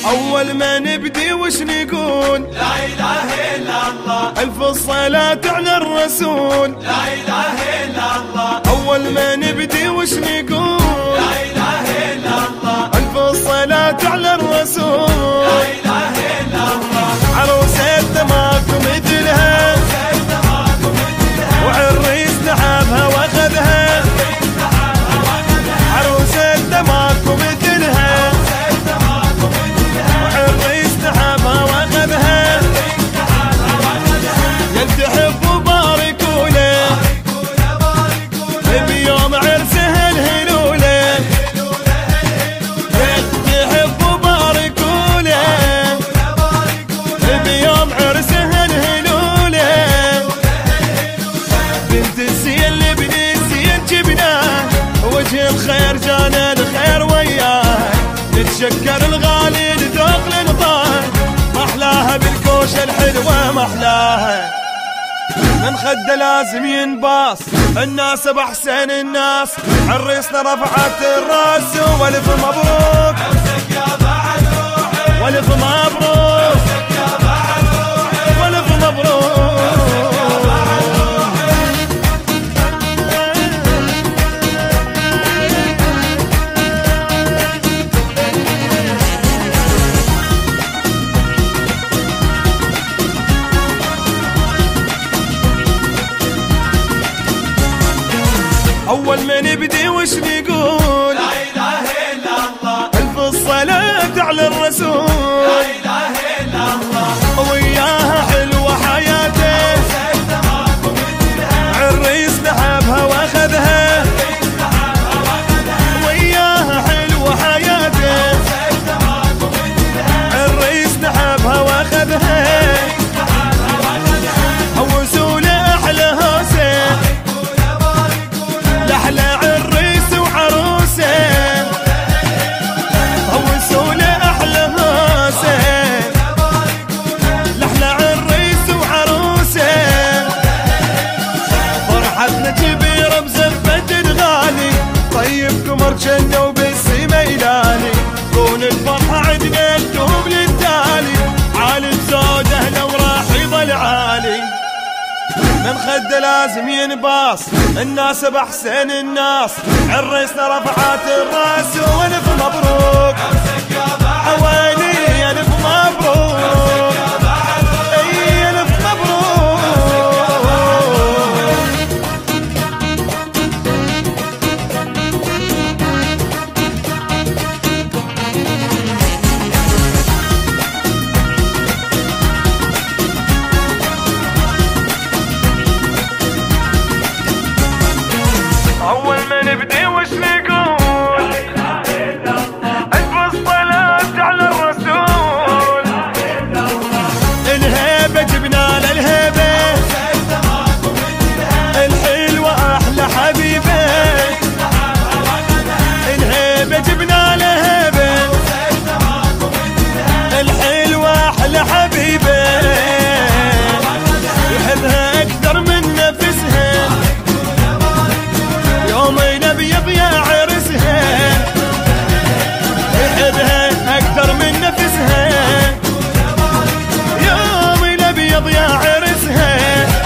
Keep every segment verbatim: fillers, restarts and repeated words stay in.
أول ما نبدي وش نقول؟ لا إله إلا الله. ألف الصلاة على الرسول. لا إله إلا الله. أول ما نبدي وش نقول؟ لا إله إلا الله. ألف الصلاة على الرسول. لا إله إلا الله. عروستنا ماكو مثلها، وعريس نحبها واخذها. عروستنا ماكو مثلها، وعريس نحبها واخذها. يل تحبوا باركوا له بيوم عرسه الهلوله. يل تحبوا باركوا له بيوم عرسه الهلوله. بنت الزين لابن الزين جبناه، وجه الخير جانا الخير وياه. نتشكر الغالي لذوق لنطاه، محلاها بالكوشه الحلوه محلاها. من خده لازم ينباص، الناس بأحسن الناس. عريسنا رفعت الراس، والف مبروك والف مبروك والف مبروك. أول ما نبدي وش نقول؟ لا إله إلا الله. ألف الصلاة على الرسول. لا إله إلا الله. وياها حلوة حياته، عريس نحبها واخذها. وياها حلوة حياته، عريس نحبها واخذها. وسولة أحلى هوسة، لأحلى عريس وعروسة. وسولة أحلى هوسة، لأحلى عريس وعروسة. فرحتنا كبيرة بزفة الغالي، طيب قمر جنة وبالسما يلالي. كون الفرحة عدنا تدوم للتالي، عالي الزود أهله وراح يضل عالي. من خده لازم ينباص، الناس بأحسن الناس. عريسنا رفعات الراس، والف مبروك حوالي. الف مبروك اي الف مبروك. أول ما نبدي وش نقول؟ ألف الصلاة على الرسول. الهيبة جبنا للهيبة، الحلوة أحلى حبيبة. الهيبة جبنا لهيبة، الحلوة أحلى حبيبة. يحبها أكثر من نفسها، يومين ابيض يا عرسها. يحبها اكثر من نفسها، يومين ابيض يا عرسها.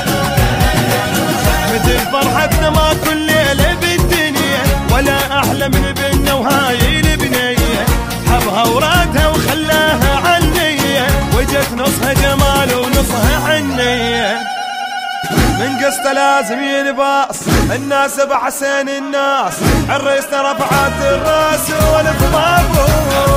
مثل فرحتنا ما كل ليله بالدنيا، ولا احلى من بنا وهاي البنيه. حبها ورادها وخلاها عنيه، وجت نصها جمال ونصها عنيه. من قصته لازم ينباص، الناس بأحسن الناس. عريسنا رفعت الراس، والف مبروك